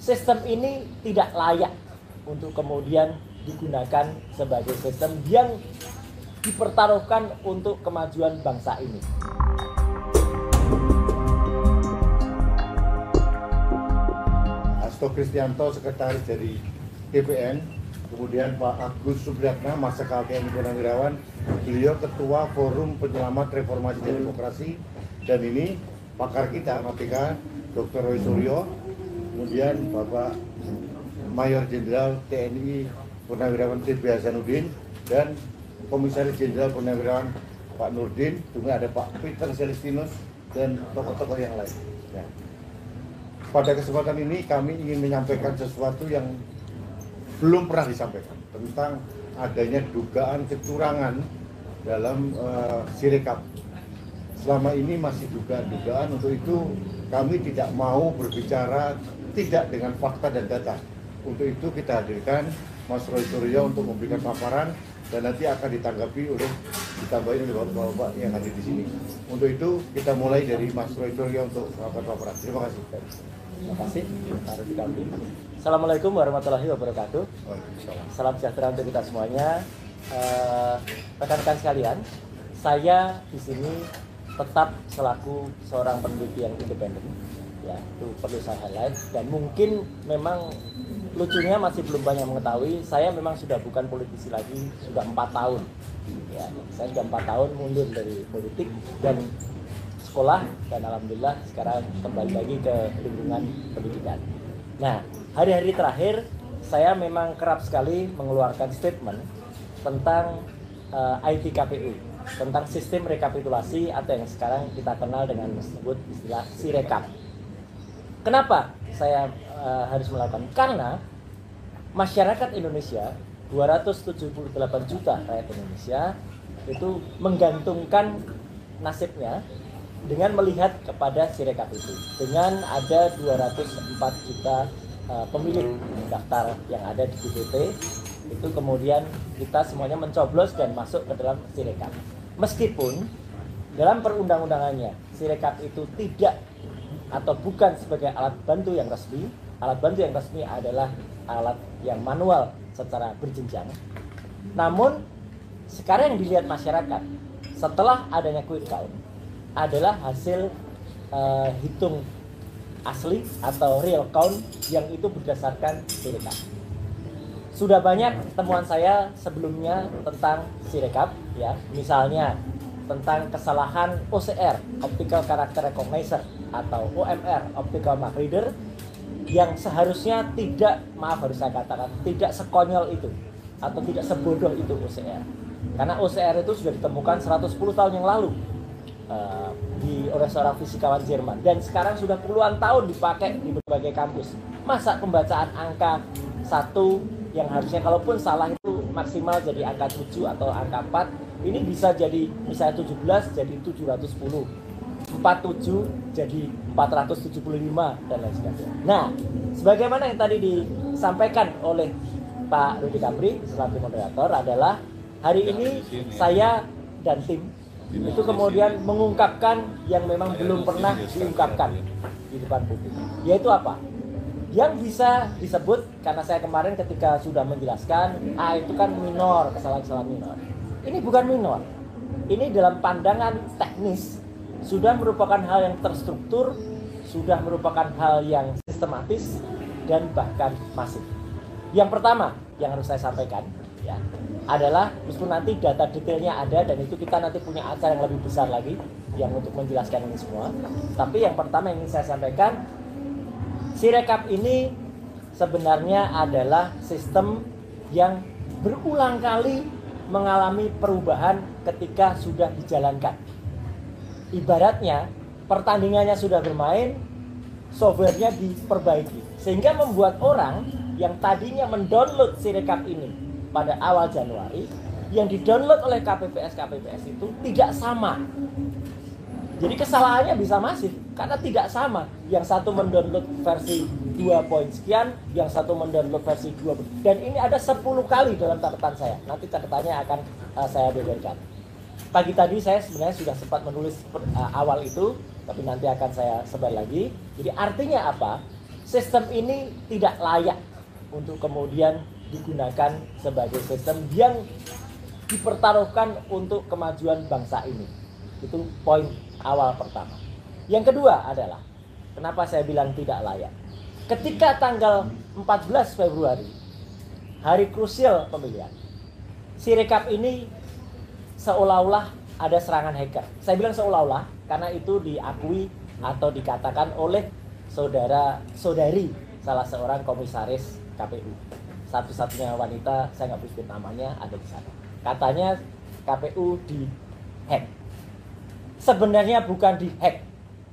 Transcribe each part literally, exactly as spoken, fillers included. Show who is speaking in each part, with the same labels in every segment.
Speaker 1: sistem ini tidak layak untuk kemudian digunakan sebagai sistem yang dipertaruhkan untuk kemajuan bangsa ini.
Speaker 2: Hasto Kristianto, sekretaris dari T P N, kemudian Pak Agus Supriyatna, Marsikal T N I Purnawirawan, beliau Ketua Forum Penyelamat Reformasi dan Demokrasi, dan ini pakar kita, K P K, Doktor Roy Suryo, kemudian Bapak Mayor Jenderal T N I Purnawirawan T B Hasanuddin, dan Komisaris Jenderal Purnawirawan Pak Nurdin, juga ada Pak Peter Celestinus, dan tokoh-tokoh yang lain. Ya. Pada kesempatan ini kami ingin menyampaikan sesuatu yang belum pernah disampaikan tentang adanya dugaan kecurangan dalam uh, Sirekap. Selama ini masih dugaan-dugaan, untuk itu kami tidak mau berbicara tidak dengan fakta dan data. Untuk itu kita hadirkan Mas Roy Suryo untuk memberikan paparan dan nanti akan ditanggapi oleh ditambahin oleh bapak-bapak yang hadir di sini. Untuk itu kita mulai dari Mas Roy Suryo untuk melakukan paparan. Terima kasih.
Speaker 1: Terima kasih. Assalamualaikum warahmatullahi wabarakatuh. Salam sejahtera untuk kita semuanya. Rekan-rekan uh, sekalian, saya di sini tetap selaku seorang peneliti yang independen. Ya, itu perlu saya highlight, dan mungkin memang lucunya masih belum banyak mengetahui, saya memang sudah bukan politisi lagi, sudah empat tahun. Ya, saya sudah empat tahun mundur dari politik dan sekolah, dan alhamdulillah sekarang kembali lagi ke lingkungan pendidikan. Nah, hari-hari terakhir saya memang kerap sekali mengeluarkan statement tentang uh, I T K P U, tentang sistem rekapitulasi atau yang sekarang kita kenal dengan disebut istilah Sirekap. Kenapa saya uh, harus melakukan? Karena masyarakat Indonesia, dua ratus tujuh puluh delapan juta rakyat Indonesia, itu menggantungkan nasibnya dengan melihat kepada Sirekap itu. Dengan ada dua ratus empat juta uh, pemilih daftar yang ada di D P T, itu kemudian kita semuanya mencoblos dan masuk ke dalam Sirekap. Meskipun dalam perundang-undangannya Sirekap itu tidak atau bukan sebagai alat bantu yang resmi. Alat bantu yang resmi adalah alat yang manual secara berjenjang. Namun sekarang yang dilihat masyarakat setelah adanya quick count adalah hasil uh, hitung asli atau real count yang itu berdasarkan Sirekap. Sudah banyak temuan saya sebelumnya tentang Sirekap, ya, misalnya tentang kesalahan O C R, Optical Character Recognizer, atau O M R, Optical Mark Reader, yang seharusnya tidak, maaf harus saya katakan, tidak sekonyol itu atau tidak sebodoh itu O C R. Karena O C R itu sudah ditemukan seratus sepuluh tahun yang lalu uh, di oleh seorang fisikawan Jerman, dan sekarang sudah puluhan tahun dipakai di berbagai kampus. Masa pembacaan angka satu yang harusnya kalaupun salah itu maksimal jadi angka tujuh atau angka empat, ini bisa jadi misalnya tujuh belas jadi tujuh ratus sepuluh, empat puluh tujuh jadi empat ratus tujuh puluh lima, dan lain sebagainya. Nah, sebagaimana yang tadi disampaikan oleh Pak Rudy Kapri selaku moderator adalah hari ini saya dan tim itu kemudian mengungkapkan yang memang belum pernah diungkapkan di depan publik. Yaitu apa? Yang bisa disebut, karena saya kemarin ketika sudah menjelaskan, ah itu kan minor, kesalahan-kesalahan minor. Ini bukan minor. Ini dalam pandangan teknis sudah merupakan hal yang terstruktur, sudah merupakan hal yang sistematis, dan bahkan masif. Yang pertama yang harus saya sampaikan, ya, adalah meskipun nanti data detailnya ada, dan itu kita nanti punya acara yang lebih besar lagi yang untuk menjelaskan ini semua. Tapi yang pertama yang ingin saya sampaikan, Sirekap ini sebenarnya adalah sistem yang berulang kali mengalami perubahan ketika sudah dijalankan. Ibaratnya pertandingannya sudah bermain, softwarenya diperbaiki, sehingga membuat orang yang tadinya mendownload Sirekap ini pada awal Januari, yang didownload oleh K P P S K P P S itu tidak sama. Jadi kesalahannya bisa masif karena tidak sama. Yang satu mendownload versi dua poin sekian, yang satu mendownload versi dua. Dan ini ada sepuluh kali dalam catatan saya. Nanti catatannya akan uh, saya beberkan. Pagi tadi saya sebenarnya sudah sempat menulis uh, awal itu, tapi nanti akan saya sebar lagi. Jadi artinya apa? sistem ini tidak layak untuk kemudian digunakan sebagai sistem yang dipertaruhkan untuk kemajuan bangsa ini. Itu poin awal pertama. Yang kedua adalah, kenapa saya bilang tidak layak? Ketika tanggal empat belas Februari, hari krusial pemilihan, Sirekap ini seolah-olah ada serangan hacker. Saya bilang seolah-olah karena itu diakui atau dikatakan oleh saudara-saudari salah seorang komisaris K P U. Satu-satunya wanita, saya nggak bisa sebut namanya, ada di sana. Katanya K P U di hack. Sebenarnya bukan di hack,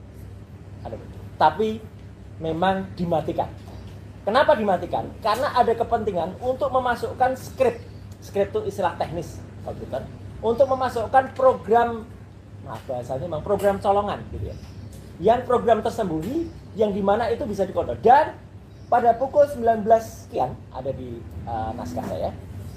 Speaker 1: tapi memang dimatikan. Kenapa dimatikan? Karena ada kepentingan untuk memasukkan skrip. Skrip itu istilah teknis komputer. Untuk memasukkan program, maaf bahasanya memang program colongan gitu ya. Yang program tersembunyi, yang dimana itu bisa dikodok. Dan pada pukul sembilan belas sekian, ada di uh, naskah saya,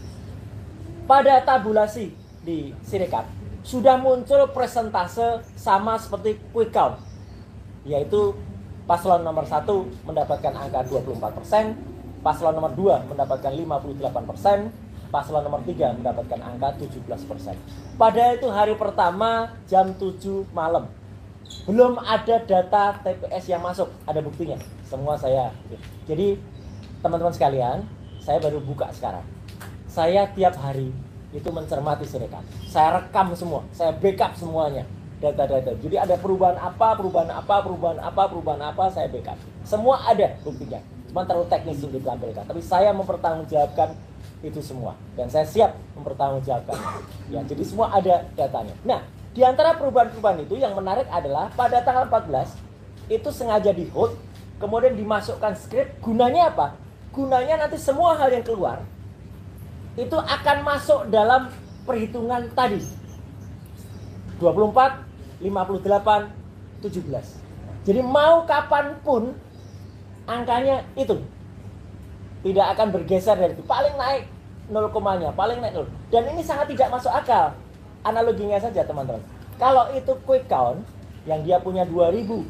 Speaker 1: pada tabulasi di Sirekap, sudah muncul presentase sama seperti quick count, yaitu paslon nomor satu mendapatkan angka dua puluh empat persen, paslon nomor dua mendapatkan lima puluh delapan persen, paslon nomor tiga mendapatkan angka tujuh belas persen. Pada itu hari pertama jam tujuh malam. Belum ada data T P S yang masuk, ada buktinya. Semua saya. Jadi teman-teman sekalian, saya baru buka sekarang. Saya tiap hari itu mencermati Sirekap. Saya rekam semua, saya backup semuanya. Data-data. Jadi ada perubahan apa, perubahan apa, perubahan apa, perubahan apa, saya backup. Semua ada buktinya. Cuma terlalu teknis untuk ditampilkan. Tapi saya mempertanggungjawabkan itu semua. Dan saya siap mempertanggungjawabkan. Ya, jadi semua ada datanya. Nah, di antara perubahan-perubahan itu yang menarik adalah pada tanggal empat belas itu sengaja di hold, kemudian dimasukkan skrip. Gunanya apa? Gunanya nanti semua hal yang keluar itu akan masuk dalam perhitungan tadi. dua puluh empat, lima puluh delapan, tujuh belas. Jadi mau kapanpun angkanya itu tidak akan bergeser dari itu. Paling naik nol komanya, paling naik nol. Dan ini sangat tidak masuk akal. Analoginya saja teman-teman. Kalau itu quick count yang dia punya dua ribu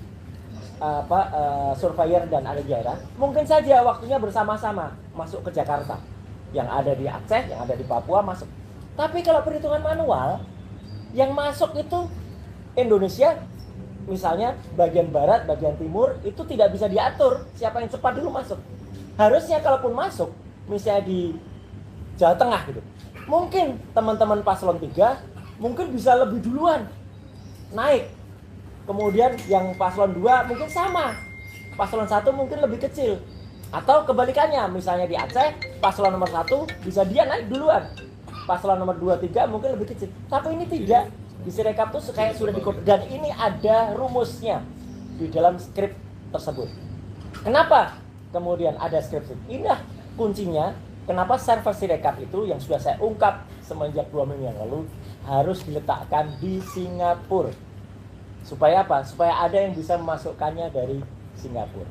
Speaker 1: apa uh, surveyor dan ada daerah, mungkin saja waktunya bersama-sama masuk ke Jakarta. Yang ada di Aceh, yang ada di Papua masuk. Tapi kalau perhitungan manual, yang masuk itu Indonesia, misalnya bagian barat, bagian timur, itu tidak bisa diatur siapa yang cepat dulu masuk. Harusnya kalaupun masuk, misalnya di Jawa Tengah gitu, mungkin teman-teman paslon tiga mungkin bisa lebih duluan naik. Kemudian yang paslon dua mungkin sama, paslon satu mungkin lebih kecil. Atau kebalikannya, misalnya di Aceh, paslon nomor satu bisa dia naik duluan, paslon nomor dua, tiga mungkin lebih kecil. Tapi ini tidak. Di Sirekap tuh kayak sudah dikode. Dan ini ada rumusnya di dalam skrip tersebut. Kenapa kemudian ada skrip? Ini kuncinya. Kenapa server Sirekap itu yang sudah saya ungkap semenjak dua minggu yang lalu harus diletakkan di Singapura. Supaya apa? Supaya ada yang bisa memasukkannya dari Singapura.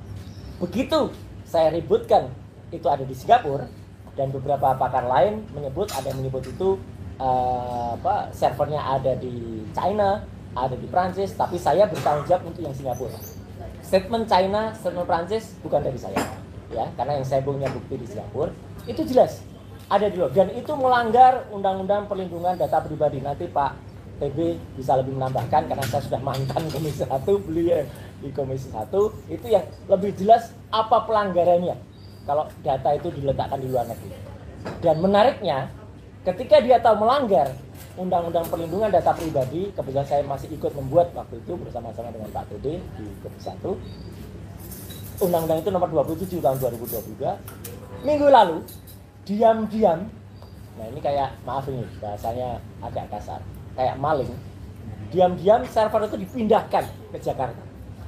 Speaker 1: Begitu saya ributkan itu ada di Singapura, dan beberapa pakar lain menyebut, ada yang menyebut itu uh, apa, servernya ada di China, ada di Prancis, tapi saya bertanggung jawab untuk yang Singapura. Statement China, statement Prancis bukan dari saya, ya, karena yang saya punya bukti di Singapura itu jelas ada di luar, dan itu melanggar undang-undang perlindungan data pribadi. Nanti Pak T B bisa lebih menambahkan karena saya sudah mantan komisi satu, beliau di komisi satu, itu yang lebih jelas apa pelanggarannya kalau data itu diletakkan di luar negeri. Dan menariknya, ketika dia tahu melanggar undang-undang perlindungan data pribadi, kebetulan saya masih ikut membuat waktu itu bersama-sama dengan Pak T B di komisi satu, undang-undang itu nomor dua puluh tujuh tahun dua ribu dua puluh dua, minggu lalu diam-diam, nah ini kayak, maaf ini bahasanya agak kasar, kayak maling, diam-diam server itu dipindahkan ke Jakarta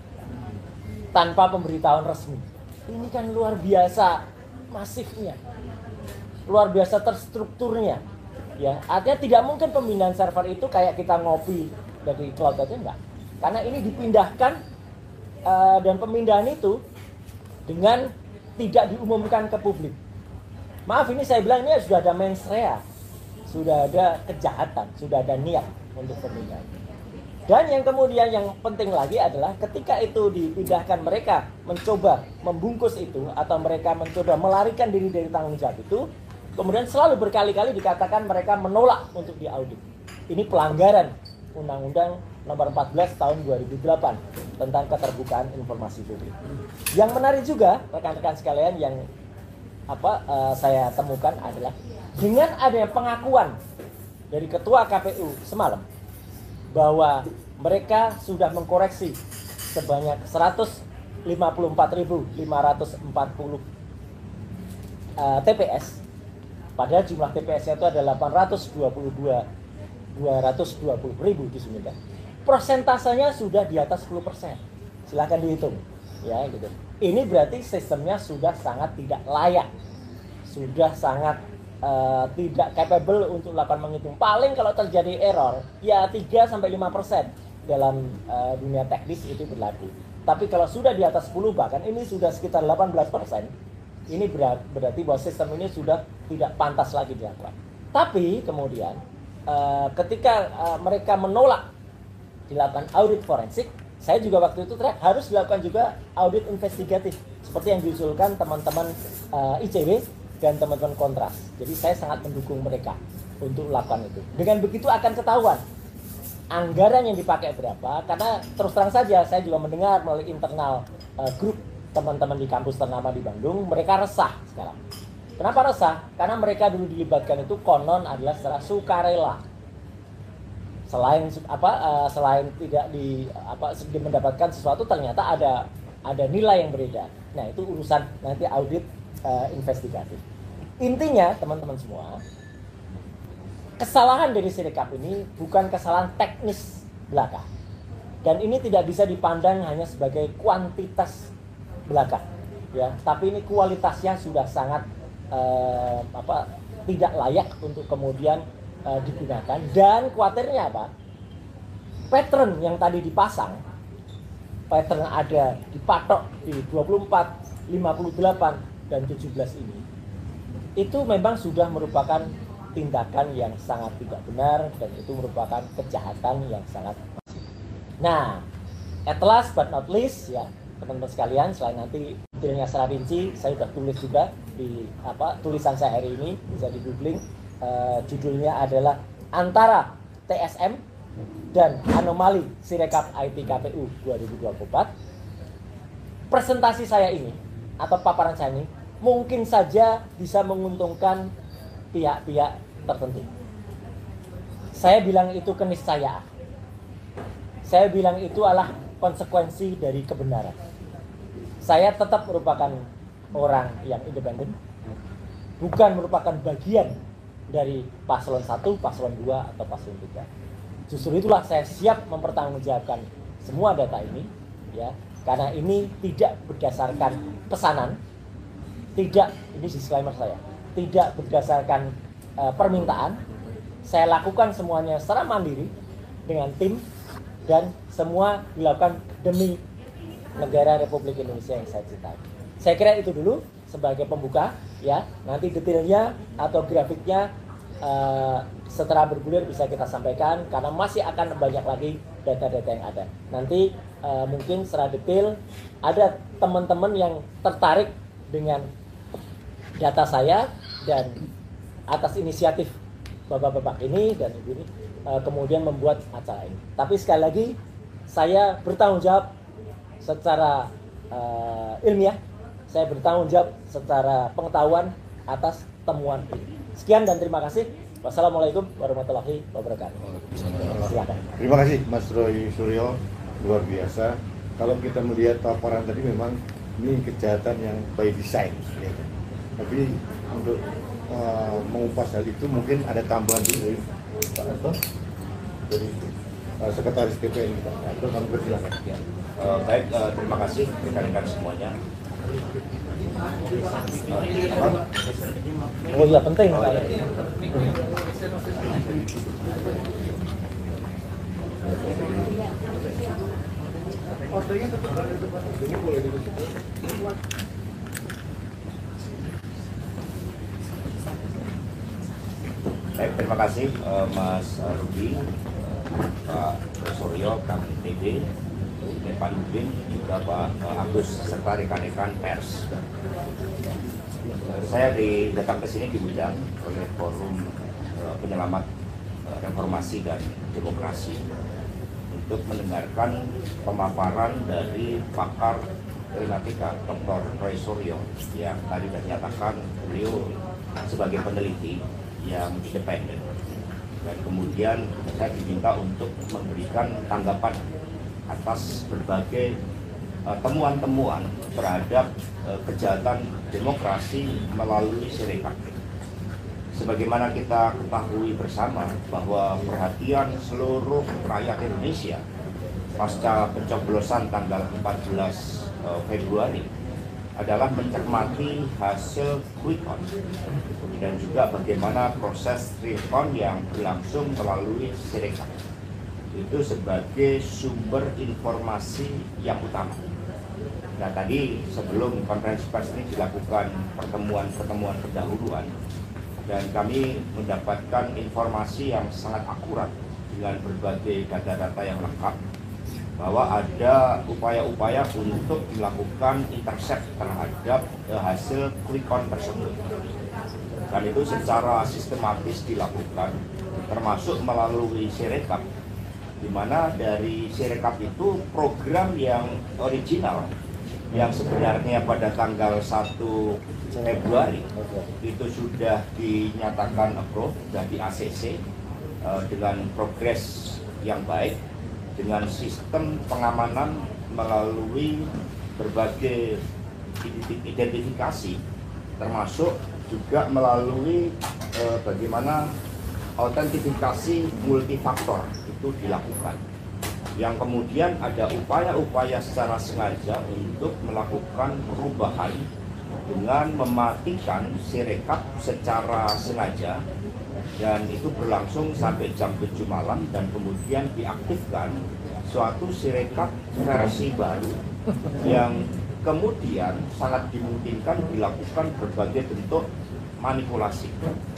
Speaker 1: tanpa pemberitahuan resmi. Ini kan luar biasa masifnya, luar biasa terstrukturnya, ya. Artinya tidak mungkin pemindahan server itu kayak kita ngopi dari cloud aja, enggak. Karena ini dipindahkan uh, dan pemindahan itu dengan tidak diumumkan ke publik. Maaf, ini saya bilang ini sudah ada mens rea, sudah ada kejahatan, sudah ada niat untuk pemindahan. Dan yang kemudian yang penting lagi adalah ketika itu dipindahkan, mereka mencoba membungkus itu atau mereka mencoba melarikan diri dari tanggung jawab itu, kemudian selalu berkali-kali dikatakan mereka menolak untuk diaudit. Ini pelanggaran Undang-Undang Nomor empat belas Tahun dua ribu delapan tentang keterbukaan informasi publik. Yang menarik juga rekan-rekan sekalian yang apa uh, saya temukan adalah dengan adanya pengakuan dari Ketua K P U semalam bahwa mereka sudah mengkoreksi sebanyak seratus lima puluh empat ribu lima ratus empat puluh uh, T P S. Padahal jumlah T P S-nya itu ada delapan ratus dua puluh dua ribu di Sumedang. Persentasenya sudah di atas sepuluh persen. Silahkan dihitung, ya gitu. Ini berarti sistemnya sudah sangat tidak layak, sudah sangat uh, tidak capable untuk melakukan menghitung. Paling kalau terjadi error, ya tiga sampai lima persen dalam uh, dunia teknis itu berlaku. Tapi kalau sudah di atas sepuluh, bahkan ini sudah sekitar delapan belas persen, ini berarti bahwa sistem ini sudah tidak pantas lagi dilakukan. Tapi kemudian uh, ketika uh, mereka menolak dilakukan audit forensik, saya juga waktu itu teriak harus dilakukan juga audit investigatif seperti yang diusulkan teman-teman uh, I C W dan teman-teman Kontras. Jadi saya sangat mendukung mereka untuk melakukan itu. Dengan begitu akan ketahuan anggaran yang dipakai berapa, karena terus terang saja saya juga mendengar melalui internal uh, grup teman-teman di kampus ternama di Bandung, mereka resah sekarang. Kenapa resah? Karena mereka dulu dilibatkan itu konon adalah secara sukarela. Selain apa uh, selain tidak di apa mendapatkan sesuatu, ternyata ada ada nilai yang berbeda. Nah, itu urusan nanti audit uh, investigatif. Intinya teman-teman semua, kesalahan dari Sirekap ini bukan kesalahan teknis belaka. Dan ini tidak bisa dipandang hanya sebagai kuantitas belaka, ya, tapi ini kualitasnya sudah sangat uh, apa tidak layak untuk kemudian uh, digunakan. Dan khawatirnya apa? Pattern yang tadi dipasang, pattern ada dipatok di dua puluh empat, lima puluh delapan dan tujuh belas ini, itu memang sudah merupakan tindakan yang sangat tidak benar dan itu merupakan kejahatan yang sangat masif. Nah, at last but not least, ya teman-teman sekalian, selain nanti detailnya secara rinci saya sudah tulis juga di apa tulisan saya hari ini, bisa di googling. Uh, judulnya adalah Antara T S M dan Anomali Sirekap I T K P U dua ribu dua puluh empat. Presentasi saya ini atau paparan saya ini mungkin saja bisa menguntungkan pihak-pihak tertentu. Saya bilang itu keniscayaan. Saya bilang itu adalah konsekuensi dari kebenaran. Saya tetap merupakan orang yang independen, bukan merupakan bagian dari paslon satu, paslon dua, atau paslon tiga. Justru itulah saya siap mempertanggungjawabkan semua data ini, ya, karena ini tidak berdasarkan pesanan, tidak, ini disclaimer saya, tidak berdasarkan uh, permintaan. Saya lakukan semuanya secara mandiri dengan tim dan semua dilakukan demi negara Republik Indonesia yang saya cintai. Saya kira itu dulu sebagai pembuka, ya. Nanti detailnya atau grafiknya uh, setelah bergulir bisa kita sampaikan karena masih akan banyak lagi data-data yang ada. Nanti uh, mungkin secara detail ada teman-teman yang tertarik dengan data saya dan atas inisiatif bapak-bapak ini dan ibu ini uh, kemudian membuat acara ini. Tapi sekali lagi saya bertanggung jawab secara uh, ilmiah, saya bertanggung jawab secara pengetahuan atas temuan ini. Sekian dan terima kasih. Wassalamualaikum warahmatullahi wabarakatuh. Silakan.
Speaker 2: Terima kasih Mas Roy Suryo, luar biasa. Kalau kita melihat paparan tadi memang ini kejahatan yang by design, ya. Tapi untuk uh, mengupas hal itu mungkin ada tambahan dulu Pak Anto dari uh, Sekretaris T P N Pak Anto, kami persilakan.
Speaker 3: Ya. Uh, baik, uh, terima kasih rekan-rekan semuanya.
Speaker 1: Oh iya, penting.
Speaker 3: Oh, iya. Baik, terima kasih uh, Mas Rudy, uh, Pak Suryo, Kang T D, kemudian Pak Nurdin, juga Pak Agus, serta rekan-rekan pers. Saya di, datang ke sini diundang oleh Forum uh, Penyelamat uh, Reformasi dan Demokrasi untuk mendengarkan pemaparan dari pakar klimatika Doktor Roy Suryo yang tadi dinyatakan beliau sebagai peneliti yang independen, dan kemudian saya diminta untuk memberikan tanggapan atas berbagai temuan-temuan uh, terhadap uh, kejahatan demokrasi melalui Sirekap. Sebagaimana kita ketahui bersama bahwa perhatian seluruh rakyat Indonesia pasca pencoblosan tanggal empat belas Februari adalah mencermati hasil quick count dan juga bagaimana proses real count yang berlangsung melalui Sirekap itu sebagai sumber informasi yang utama. Nah, tadi sebelum konferensi pers ini dilakukan pertemuan-pertemuan pendahuluan dan kami mendapatkan informasi yang sangat akurat dengan berbagai data-data yang lengkap bahwa ada upaya-upaya untuk melakukan intercept terhadap uh, hasil quick count tersebut, dan itu secara sistematis dilakukan termasuk melalui Sirekap, di mana dari Sirekap itu program yang original yang sebenarnya pada tanggal satu Februari itu sudah dinyatakan approve dan di A C C uh, dengan progres yang baik, dengan sistem pengamanan melalui berbagai identifikasi, termasuk juga melalui eh, bagaimana autentifikasi multifaktor itu dilakukan, yang kemudian ada upaya-upaya secara sengaja untuk melakukan perubahan dengan mematikan Sirekap secara sengaja, dan itu berlangsung sampai jam tujuh malam, dan kemudian diaktifkan suatu Sirekap versi baru yang kemudian sangat dimungkinkan dilakukan berbagai bentuk manipulasi,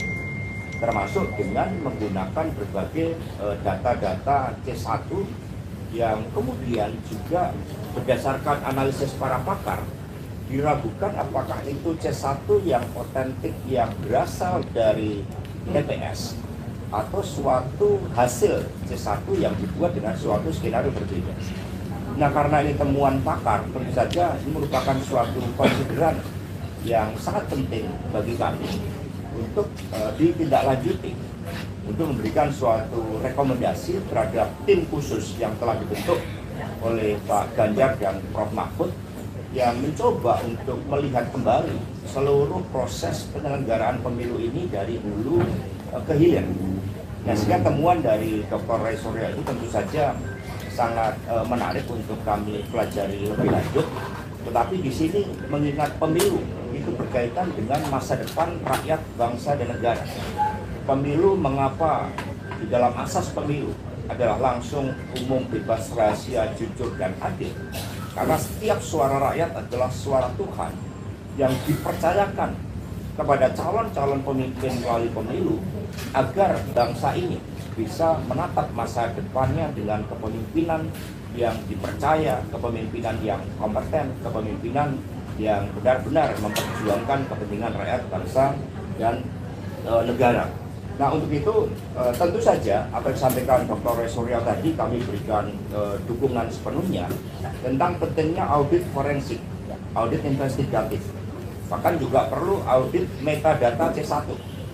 Speaker 3: termasuk dengan menggunakan berbagai data-data C satu yang kemudian juga berdasarkan analisis para pakar diragukan apakah itu C satu yang otentik yang berasal dari T P S atau suatu hasil C satu yang dibuat dengan suatu skenario berbeda. Nah, karena ini temuan pakar, tentu saja ini merupakan suatu konsideran yang sangat penting bagi kami untuk uh, ditindaklanjuti, untuk memberikan suatu rekomendasi terhadap tim khusus yang telah dibentuk oleh Pak Ganjar dan Prof Mahfud yang mencoba untuk melihat kembali seluruh proses penyelenggaraan pemilu ini dari hulu ke hilir. Nah, sehingga temuan dari Doktor Roy Suryo itu tentu saja sangat uh, menarik untuk kami pelajari lebih lanjut. Tetapi di sini mengingat pemilu itu berkaitan dengan masa depan rakyat, bangsa dan negara. Pemilu, mengapa di dalam asas pemilu adalah langsung, umum, bebas, rahasia, jujur dan adil? Karena setiap suara rakyat adalah suara Tuhan yang dipercayakan kepada calon-calon pemimpin melalui pemilu agar bangsa ini bisa menatap masa depannya dengan kepemimpinan yang dipercaya, kepemimpinan yang kompeten, kepemimpinan yang benar-benar memperjuangkan kepentingan rakyat, bangsa dan e, negara. Nah, untuk itu e, tentu saja apa yang disampaikan Doktor Roy Suryo tadi kami berikan e, dukungan sepenuhnya tentang pentingnya audit forensik, audit investigatif. Bahkan juga perlu audit metadata C satu.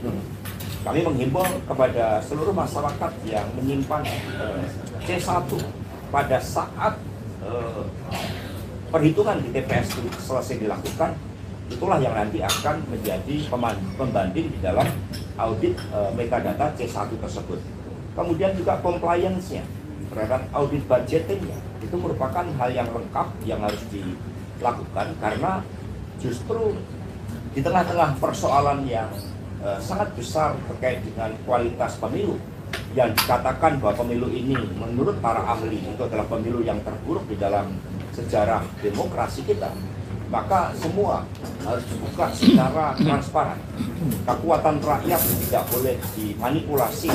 Speaker 3: Kami menghimbau kepada seluruh masyarakat yang menyimpan uh, C satu pada saat uh, perhitungan di T P S itu selesai dilakukan, itulah yang nanti akan menjadi pembanding di dalam audit uh, metadata C satu tersebut. Kemudian juga compliance-nya terhadap audit budgeting-nya itu merupakan hal yang lengkap yang harus dilakukan, karena justru di tengah-tengah persoalan yang uh, sangat besar terkait dengan kualitas pemilu, yang dikatakan bahwa pemilu ini menurut para ahli itu adalah pemilu yang terburuk di dalam sejarah demokrasi kita, maka semua harus dibuka secara transparan. Kekuatan rakyat tidak boleh dimanipulasi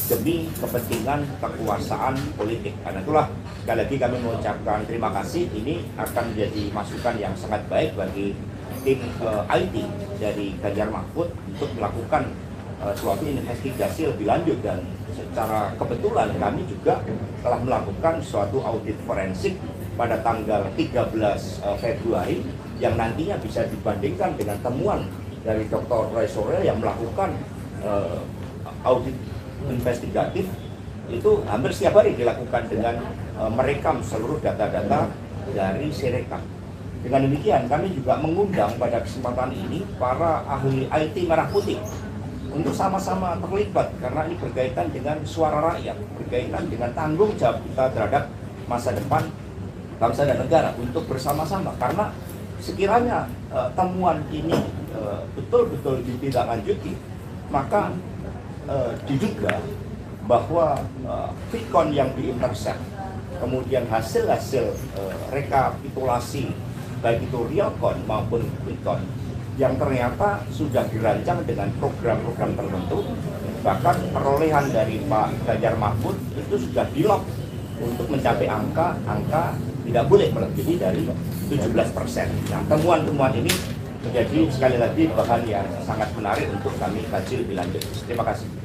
Speaker 3: demi kepentingan kekuasaan politik. Karena itulah sekali lagi kami mengucapkan terima kasih. Ini akan menjadi masukan yang sangat baik bagi tim uh, I T dari Ganjar Mahfud untuk melakukan uh, suatu investigasi lebih lanjut, dan secara kebetulan kami juga telah melakukan suatu audit forensik pada tanggal tiga belas Februari yang nantinya bisa dibandingkan dengan temuan dari Doktor Roy Suryo yang melakukan uh, audit investigatif itu hampir setiap hari dilakukan dengan uh, merekam seluruh data-data dari Sirekap. Dengan demikian kami juga mengundang pada kesempatan ini para ahli I T Merah Putih untuk sama-sama terlibat, karena ini berkaitan dengan suara rakyat, berkaitan dengan tanggung jawab kita terhadap masa depan bangsa dan negara untuk bersama-sama. Karena sekiranya uh, temuan ini uh, betul-betul ditindaklanjuti, maka uh, diduga bahwa uh, Vicon yang diintercept, kemudian hasil-hasil uh, rekapitulasi baik itu realcon maupun quickcon yang ternyata sudah dirancang dengan program-program tertentu, bahkan perolehan dari Pak Ganjar Mahfud itu sudah di-lock untuk mencapai angka-angka tidak boleh melebihi dari tujuh belas persen. Nah, temuan-temuan ini menjadi sekali lagi bahan yang sangat menarik untuk kami kaji lebih lanjut. Terima kasih.